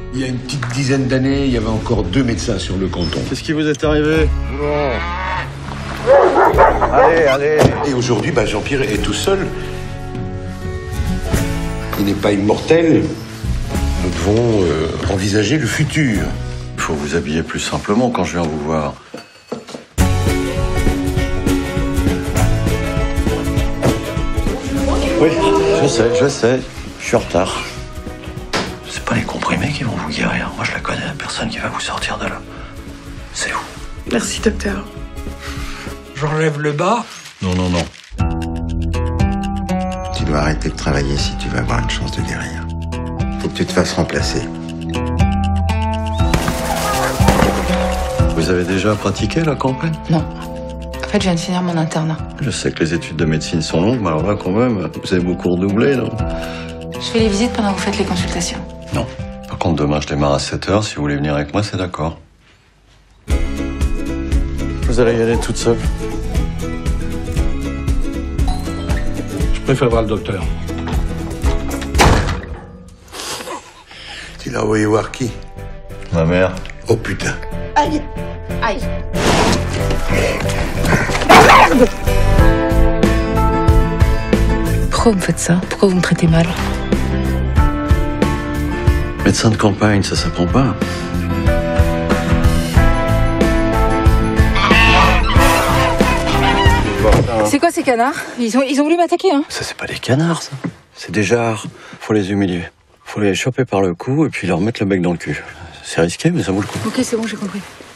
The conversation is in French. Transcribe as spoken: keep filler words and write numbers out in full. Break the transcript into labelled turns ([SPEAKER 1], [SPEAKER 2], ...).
[SPEAKER 1] Il y a une petite dizaine d'années, il y avait encore deux médecins sur le canton.
[SPEAKER 2] Qu'est-ce qui vous est arrivé? Bon. Allez, allez.
[SPEAKER 1] Et aujourd'hui, bah, Jean-Pierre est tout seul. Il n'est pas immortel. Nous devons euh, envisager le futur.
[SPEAKER 2] Il faut vous habiller plus simplement quand je viens vous voir. Oui, je sais, je sais. Je suis en retard. C'est pas les comprimés qui vont vous guérir. Moi, je la connais, la personne qui va vous sortir de là. C'est vous.
[SPEAKER 3] Merci, docteur.
[SPEAKER 4] J'enlève le bas.
[SPEAKER 2] Non, non, non.
[SPEAKER 5] Tu dois arrêter de travailler si tu veux avoir une chance de guérir. Faut que tu te fasses remplacer.
[SPEAKER 2] Vous avez déjà pratiqué la campagne?
[SPEAKER 6] Non. En fait, je viens de finir mon internat.
[SPEAKER 2] Je sais que les études de médecine sont longues, mais alors là, quand même, vous avez beaucoup redoublé, non?
[SPEAKER 6] Je fais les visites pendant que vous faites les consultations.
[SPEAKER 2] Non. Par contre, demain, je démarre à sept heures. Si vous voulez venir avec moi, c'est d'accord. Vous allez y aller toute seule.
[SPEAKER 4] Je préfère voir le docteur.
[SPEAKER 1] Tu l'as envoyé voir qui?
[SPEAKER 2] Ma mère.
[SPEAKER 1] Oh putain.
[SPEAKER 6] Aïe. Aïe. Pourquoi vous me faites ça? Pourquoi vous me traitez mal?
[SPEAKER 2] Médecin de campagne, ça s'apprend pas.
[SPEAKER 6] C'est quoi ces canards? Ils ont, ils ont voulu m'attaquer, hein?
[SPEAKER 2] Ça, c'est pas des canards, ça. C'est des jarres. Faut les humilier. Faut les choper par le cou et puis leur mettre le bec dans le cul. C'est risqué, mais ça vaut le coup.
[SPEAKER 6] Ok, c'est bon, j'ai compris.